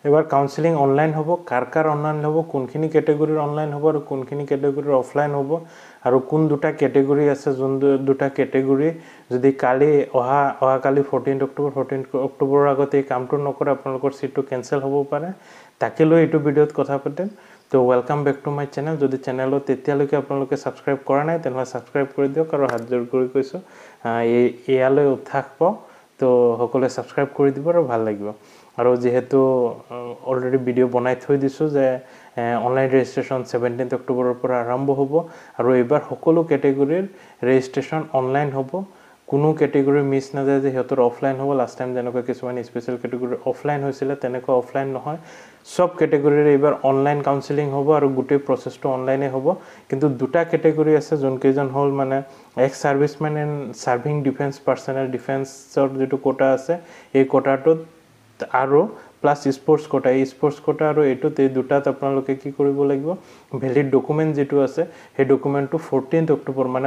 এবাৰ counselling online হ'ব কাৰ online হ'ব কোনখিনি ক্যাটেগৰিৰ অনলাইন হ'ব আৰু কোনখিনি ক্যাটেগৰিৰ অফলাইন হ'ব আৰু কোন দুটা ক্যাটেগৰি আছে যোন দুটা ক্যাটেগৰি যদি কালি অহা কালি 14 অক্টোবৰৰ আগতে এই কামটো নকৰে আপোনালোকৰ সিটটো ক্যান্সেল হ'ব পাৰে তাকে লৈ এইটো ভিডিঅ'ত কথা পাতিম তো welcome back to my channel যদি চেনেলত তেতিয়ালৈকে আপোনালোকে সাবস্ক্ৰাইব কৰা নাই তেনহলে সাবস্ক্ৰাইব কৰি দিয়ক আৰু হাত জোৰ কৰি কৈছো ইয়ালৈ উৎসাহ পাও তো সকলোৱে সাবস্ক্ৰাইব কৰি দিব আৰু ভাল লাগিব আৰু যেহেতু অলৰেডি ভিডিও বনাই থৈ দিছো যে অনলাইন ৰেজিষ্ট্ৰেচন 17 অক্টোবৰৰ পৰা আৰম্ভ হ'ব আৰু এবাৰ সকলো ক্যাটেগৰিৰ ৰেজিষ্ট্ৰেচন অনলাইন হ'ব কোনো ক্যাটেগৰি মিছ না যায় যে হেতৰ অফলাইন হ'ব লাস্ট টাইম যেনেকৈ কিছুমান স্পেশাল ক্যাটেগৰি অফলাইন হৈছিল তেনেকৈ অফলাইন নহয় সব ক্যাটেগৰিৰ এবাৰ অনলাইন কাউন্সেলিং হ'ব আৰু গুটেই প্ৰসেসটো অনলাইনে হ'ব কিন্তু দুটা ক্যাটেগৰি আছে যোন কেজন হল মানে ex serviceman and serving defence personnel ডিফেন্সৰ যেটো কোটা আছে এই কোটাটো আৰু প্লাস স্পোর্টস কোটা আৰু এটোতে দুটাত আপোনালোকে কি কৰিব লাগিব ভ্যালিড ডকুমেন্ট যেটো আছে সেই ডকুমেন্টটো 14 অক্টোবৰ মানে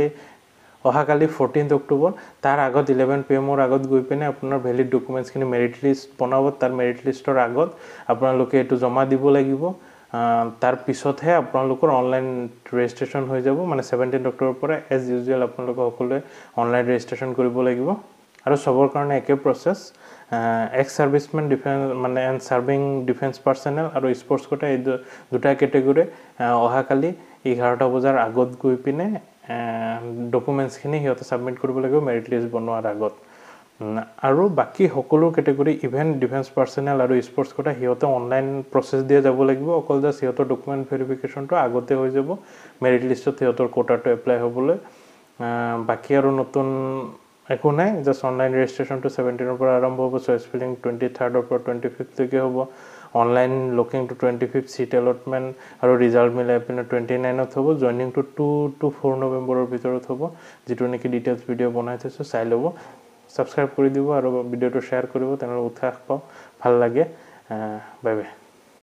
অহাকালি 14 অক্টোবৰ তাৰ আগত 11 PM ৰ আগত গৈ পিনে আপোনাৰ ভ্যালিড ডকুমেন্টস খিনি মেৰিট লিষ্ট বনাব তাৰ মেৰিট লিষ্টৰ আগত আপোনালোকে এটো জমা দিব লাগিব তাৰ পিছতহে আপোনালোকৰ অনলাইন ৰেজিষ্ট্ৰেচন হৈ যাব মানে 17 অক্টোবৰ পৰা এজ ইউজুৱেল আপোনালোকে সকলোৱে অনলাইন ৰেজিষ্ট্ৰেচন কৰিব লাগিব আৰু সবৰ কাৰণে একে প্ৰসেস এক্স সাৰ্ভিসম্যান ডিফেন্স মানে এন্ড সার্ভিং ডিফেন্স পার্সনেল আৰু স্পোর্টস কোটা এই দুটা ক্যাটেগৰি অহাকালি 11টা বজাৰ আগত গৈ পিনে ডকুমেন্টস খিনি হিয়তে সাবমিট কৰিব লাগিব মেৰিট লিষ্ট বনোৱাৰ আগত আৰু বাকি সকলো ক্যাটেগৰি ইভেন্ট ডিফেন্স পার্সনেল আৰু স্পোর্টস কোটা হিয়তে অনলাইন প্ৰসেস দিয়া যাব লাগিব অকল জাস্ট হিয়তৰ ডকুমেন্ট ভেৰিফিকেশনটো আগতে হৈ যাব মেৰিট লিষ্টত হিয়তৰ কোটাটো এপ্লাই হ'বলৈ বাকি আৰু নতুন একো নাই জাস্ট অনলাইন ৰেজিষ্ট্ৰেচন টু 17 ৰ পৰা আৰম্ভ হ'ব চয়েস ফিলিং 23rd ৰ পৰা 25th লৈকে হ'ব online looking to 25th seat allotment আৰু ৰিজাল্ট মিলাই পিনে 29ত হ'ব জয়নিং টু 2 to 4 নৱেম্বৰৰ ভিতৰত হ'ব যেটো নেকি ডিটেইলছ ভিডিও বনাই থৈছো চাই লব সাবস্ক্ৰাইব কৰি দিব আৰু ভিডিওটো শেয়াৰ কৰিব তেনে উৎসাহ পাও ভাল লাগে বাই বাই